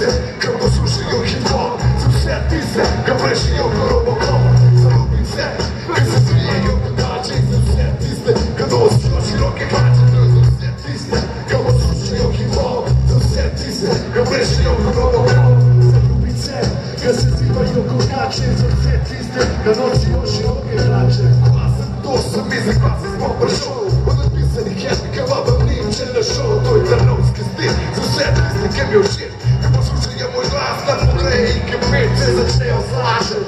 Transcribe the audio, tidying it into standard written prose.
se, kad poslušaju hip-hop. Susjeti se, kad pleši oko Robocop. Zalubim se, kad se smije oko dače. Susjeti se, kad osjeća široke hlače. Susjeti se, kad poslušaju hip-hop. Susjeti se, kad pleši oko Robocop. Zalubim se, kad se zivaju oko dače. Susjeti se, kad osjeća široke hlače. Glasan, to sam izak, glasan smo pršao. Od otpisanih jezika, vabam niče na show. To je trnovski stil, susjeti se, kem je u shit. Kad poslušaju moj glas, da pogleje i kem pet se začnejo slaže.